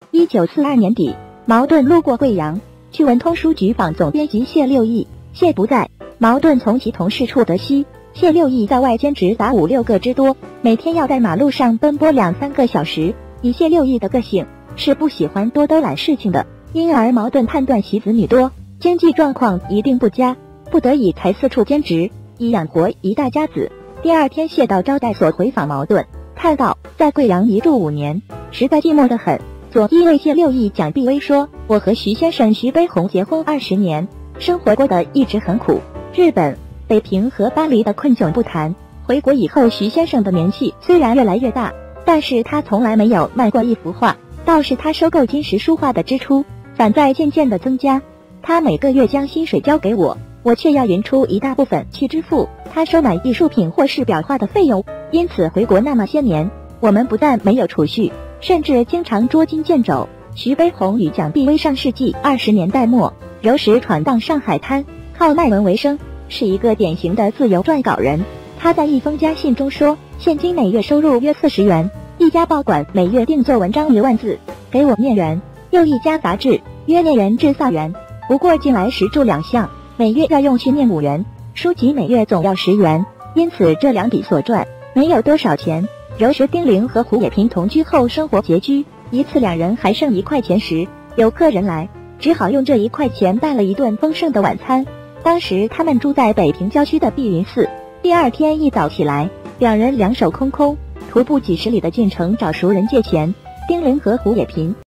1942年底，茅盾路过贵阳，去文通书局访总编辑谢六义，谢不在，茅盾从其同事处得悉，谢六义在外兼职达5、6个之多，每天要在马路上奔波2、3个小时。以谢六义的个性，是不喜欢多揽事情的，因而茅盾判断其子女多，经济状况一定不佳，不得已才四处兼职，以养活一大家子。第二天，谢到招待所回访茅盾，看到在贵阳一住5年，实在寂寞得很。左一为谢六义讲毕微说：“我和徐先生徐悲鸿结婚20年，生活过得一直很苦。日本、北平和巴黎的困窘不谈，回国以后，徐先生的名气虽然越来越大，但是他从来没有卖过一幅画，倒是他收购金石书画的支出反在渐渐的增加。他每个月将薪水交给我，我却要匀出一大部分去支付他收买艺术品或是裱画的费用。因此回国那么些年，我们不但没有储蓄，甚至经常捉襟见肘。”徐悲鸿与蒋碧薇上世纪20年代末柔石闯荡上海滩，靠卖文为生，是一个典型的自由撰稿人。他在一封家信中说：“现今每月收入约40元，一家报馆每月定做文章10万字，给我念元；又一家杂志约念元至3元，不过近来食住2项，每月要用去念5元，书籍每月总要10元，因此这2笔所赚没有多少钱。”柔石丁玲和胡也平同居后生活拮据，一次2人还剩1块钱时，有客人来，只好用这1块钱办了一顿丰盛的晚餐。当时他们住在北平郊区的碧云寺。第二天一早起来，2人两手空空，徒步几十里的进城找熟人借钱。丁玲和胡也平